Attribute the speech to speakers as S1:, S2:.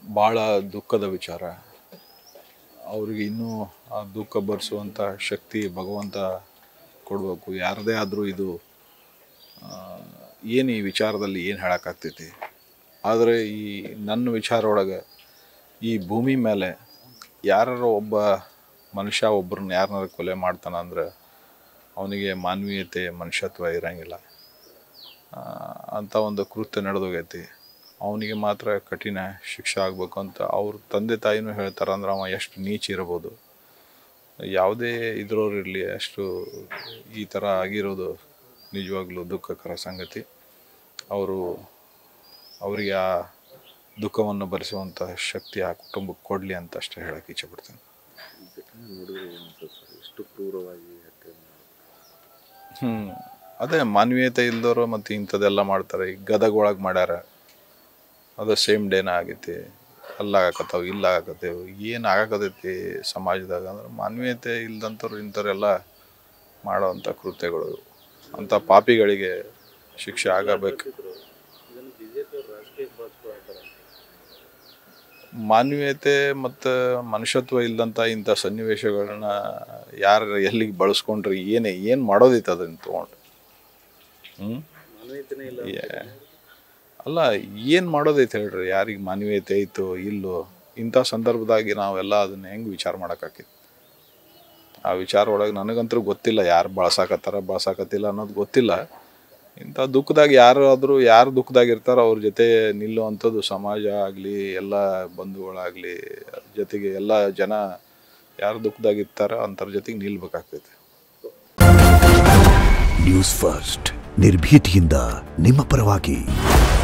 S1: ಭಾಳ ದುಃಖದ ವಿಚಾರ. ಅವ್ರಿಗೆ ಇನ್ನೂ ಆ ದುಃಖ ಭರಿಸುವಂಥ ಶಕ್ತಿ ಭಗವಂತ ಕೊಡಬೇಕು. ಯಾರದೇ ಆದರೂ ಇದು ಏನು ಈ ವಿಚಾರದಲ್ಲಿ ಏನು ಹೇಳೋಕ್ಕಾಗ್ತೈತಿ. ಆದರೆ ಈ ನನ್ನ ವಿಚಾರ ಒಳಗೆ ಈ ಭೂಮಿ ಮೇಲೆ ಯಾರು ಒಬ್ಬ ಮನುಷ್ಯ ಒಬ್ಬರನ್ನ ಯಾರನ್ನಾರು ಕೊಲೆ ಮಾಡ್ತಾನಂದ್ರೆ ಅವನಿಗೆ ಮಾನವೀಯತೆ ಮನುಷ್ಯತ್ವ ಇರೋಂಗಿಲ್ಲ. ಅಂಥ ಒಂದು ಕೃತ್ಯ ನಡೆದೋಗೈತಿ. ಅವನಿಗೆ ಮಾತ್ರ ಕಠಿಣ ಶಿಕ್ಷೆ ಆಗಬೇಕು ಅಂತ ಅವ್ರ ತಂದೆ ತಾಯಿನೂ ಹೇಳ್ತಾರೆ. ಅಂದ್ರೆ ಅವ ಎಷ್ಟು ನೀಚ ಇರ್ಬೋದು, ಯಾವುದೇ ಇದ್ರವ್ರು ಇರಲಿ, ಅಷ್ಟು ಈ ಥರ ಆಗಿರೋದು ನಿಜವಾಗ್ಲೂ ದುಃಖಕರ ಸಂಗತಿ. ಅವರಿಗೆ ಆ ದುಃಖವನ್ನು ಭರಿಸುವಂಥ ಶಕ್ತಿ ಆ ಕುಟುಂಬಕ್ಕೆ ಕೊಡಲಿ ಅಂತ ಅಷ್ಟೇ ಹೇಳೋಕ್ಕೆ ಇಚ್ಛೆಪಡ್ತೀನಿ. ಅದೇ ಮಾನವೀಯತೆ ಇಲ್ದವರು ಮತ್ತು ಇಂಥದ್ದೆಲ್ಲ ಮಾಡ್ತಾರೆ. ಈಗ ಗದಗ ಒಳಗೆ ಮಾಡ್ಯಾರ, ಅದು ಸೇಮ್ ಡೇನ ಆಗೈತಿ. ಅಲ್ಲಾಗಕತ್ತವು ಇಲ್ಲಾಗತ್ತೇವು. ಏನು ಆಗಾಕತ್ತೈತಿ ಸಮಾಜದಾಗ ಅಂದ್ರೆ ಮಾನವೀಯತೆ ಇಲ್ದಂಥವ್ರು ಇಂಥವ್ರೆಲ್ಲ ಮಾಡೋವಂಥ ಕೃತ್ಯಗಳು. ಅಂಥ ಪಾಪಿಗಳಿಗೆ ಶಿಕ್ಷೆ ಆಗಬೇಕು. ಮಾನವೀಯತೆ ಮತ್ತು ಮನುಷ್ಯತ್ವ ಇಲ್ಲದಂಥ ಇಂಥ ಸನ್ನಿವೇಶಗಳನ್ನ ಯಾರು ಎಲ್ಲಿಗೆ ಬಳಸ್ಕೊಂಡ್ರೆ ಏನು ಮಾಡೋದೈತೆ ಅದನ್ನು ತೊಗೊಂಡು ಅಲ್ಲ, ಏನು ಮಾಡೋದೈತೆ ಹೇಳ್ರಿ. ಯಾರಿಗೆ ಮಾನವೀಯತೆ ಐತೋ ಇಲ್ಲೋ ಇಂಥ ಸಂದರ್ಭದಾಗಿ ನಾವೆಲ್ಲ ಅದನ್ನು ಹೆಂಗೆ ವಿಚಾರ ಮಾಡೋಕ್ಕಾಕೈತಿ. ಆ ವಿಚಾರ ಒಳಗೆ ನನಗಂತೂ ಗೊತ್ತಿಲ್ಲ ಯಾರು ಬಳಸಾಕತ್ತಿಲ್ಲ ಅನ್ನೋದು ಗೊತ್ತಿಲ್ಲ. ಇಂಥ ದುಃಖದಾಗ ಯಾರು ದುಃಖದಾಗ ಇರ್ತಾರೋ ಅವ್ರ ಜೊತೆ ನಿಲ್ಲುವಂಥದ್ದು ಸಮಾಜ ಆಗಲಿ, ಎಲ್ಲ ಬಂಧುಗಳಾಗಲಿ, ಜೊತೆಗೆ ಎಲ್ಲ ಜನ ಯಾರು ದುಃಖದಾಗ ಇರ್ತಾರೋ ಅಂಥವ್ರ ಜೊತೆಗೆ ನಿಲ್ಬೇಕಾಗ್ತೈತೆ.
S2: ನ್ಯೂಸ್ ಫಸ್ಟ್ ನಿರ್ಭೀತಿಯಿಂದ ನಿಮ್ಮ ಪರವಾಗಿ.